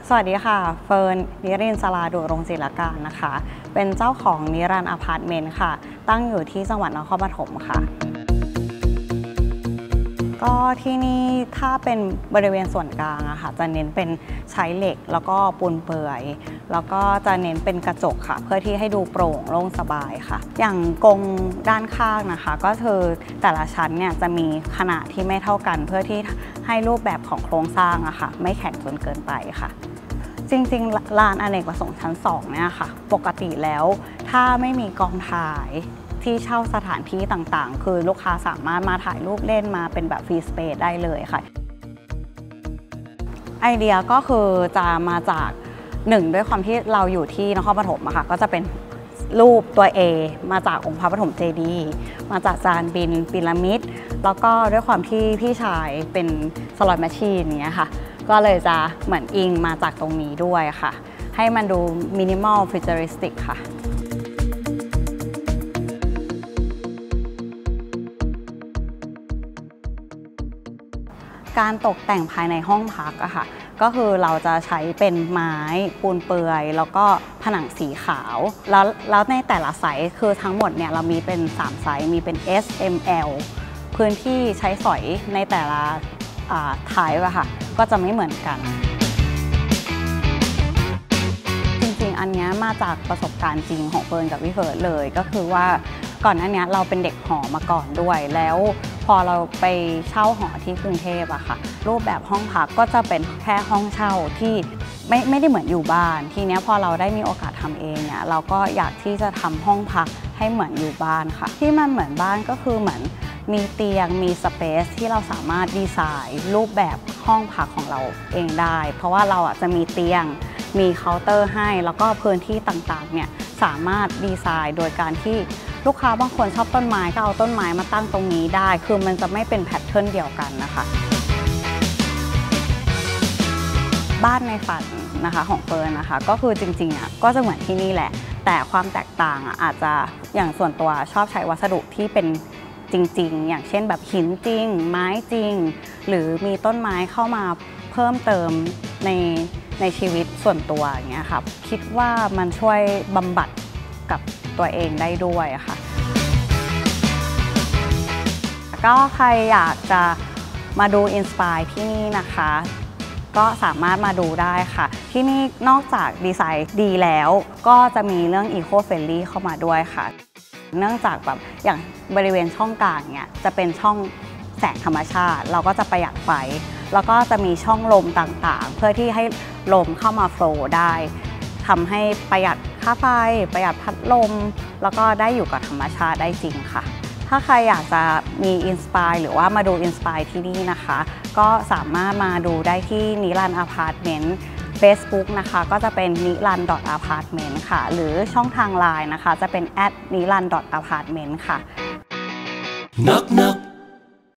สวัสดีค่ะเฟิร์นนิรินทร์ สราดุรงศิลการนะคะเป็นเจ้าของนิรันดร์อพาร์ตเมนต์ค่ะตั้งอยู่ที่จังหวัดนครปฐมค่ะก็ที่นี่ถ้าเป็นบริเวณส่วนกลางอะค่ะจะเน้นเป็นใช้เหล็กแล้วก็ปูนเปื่อยแล้วก็จะเน้นเป็นกระจกค่ะเพื่อที่ให้ดูโปร่งโล่งสบายค่ะอย่างกรงด้านข้างนะคะก็คือแต่ละชั้นเนี่ยจะมีขนาดที่ไม่เท่ากันเพื่อที่ให้รูปแบบของโครงสร้างอะค่ะไม่แข็งจนเกินไปค่ะจริงๆลานอเนกประสงค์ชั้น2เนี่ยค่ะปกติแล้วถ้าไม่มีกองถ่ายที่เช่าสถานที่ต่างๆคือลูกค้าสามารถมาถ่ายรูปเล่นมาเป็นแบบฟรีสเปซได้เลยค่ะไอเดียก็คือจะมาจาก1ด้วยความที่เราอยู่ที่นครปฐมอะค่ะก็จะเป็นรูปตัว A มาจากองค์พระปฐมเจดีย์มาจากจานบินพีระมิดแล้วก็ด้วยความที่พี่ชายเป็นสล็อตแมชชีนเนี้ยค่ะก็เลยจะเหมือนอิงมาจากตรงนี้ด้วยค่ะให้มันดูมินิมอลฟิวเจอริสติกค่ะการตกแต่งภายในห้องพักอะค่ะก็คือเราจะใช้เป็นไม้ปูนเปื่อยแล้วก็ผนังสีขาวแล้วในแต่ละไซส์คือทั้งหมดเนี่ยเรามีเป็น3ไซส์มีเป็น S M L พื้นที่ใช้สอยในแต่ละไทป์อะค่ะก็จะไม่เหมือนกันจริงๆอันนี้มาจากประสบการณ์จริงของเฟิร์นกับพี่เฟิร์นเลยก็คือว่าก่อนหน้านี้เราเป็นเด็กหอมาก่อนด้วยแล้วพอเราไปเช่าหอที่กรุงเทพอะค่ะรูปแบบห้องพักก็จะเป็นแค่ห้องเช่าที่ไม่ได้เหมือนอยู่บ้านทีนี้พอเราได้มีโอกาสทำเองเนี่ยเราก็อยากที่จะทำห้องพักให้เหมือนอยู่บ้านค่ะที่มันเหมือนบ้านก็คือเหมือนมีเตียงมีสเปซที่เราสามารถดีไซน์รูปแบบห้องพักของเราเองได้เพราะว่าเราจะมีเตียงมีเคาน์เตอร์ให้แล้วก็พื้นที่ต่างๆเนี่ยสามารถดีไซน์โดยการที่ลูกค้าบางคนชอบต้นไม้ก็เอาต้นไม้มาตั้งตรงนี้ได้คือมันจะไม่เป็นแพทเทิร์นเดียวกันนะคะบ้านในฝันนะคะของเฟิร์นนะคะก็คือจริงๆก็จะเหมือนที่นี่แหละแต่ความแตกต่างอาจจะอย่างส่วนตัวชอบใช้วัสดุที่เป็นจริงๆอย่างเช่นแบบหินจริงไม้จริงหรือมีต้นไม้เข้ามาเพิ่มเติมในชีวิตส่วนตัวอย่างเงี้ยค่ะคิดว่ามันช่วยบำบัดกับตัวเองได้ด้วยค่ะก็ใครอยากจะมาดูอินสปายที่นี่นะคะก็สามารถมาดูได้ค่ะที่นี่นอกจากดีไซน์ดีแล้วก็จะมีเรื่อง Eco Friendly เข้ามาด้วยค่ะเนื่องจากแบบอย่างบริเวณช่องกลางเนี่ยจะเป็นช่องแสงธรรมชาติเราก็จะประหยัดไฟแล้วก็จะมีช่องลมต่างๆเพื่อที่ให้ลมเข้ามาโฟลว์ได้ทำให้ประหยัดค่าไฟประหยัดพัดลมแล้วก็ได้อยู่กับธรรมชาติได้จริงค่ะถ้าใครอยากจะมีอินสปายหรือว่ามาดูอินสปายที่นี่นะคะก็สามารถมาดูได้ที่นิรันดร์อพาร์ตเมนต์ Facebook นะคะก็จะเป็นนิรันดร์ .apartment ค่ะหรือช่องทาง LINE นะคะจะเป็น @niran.apartment ค่ะ Knock knock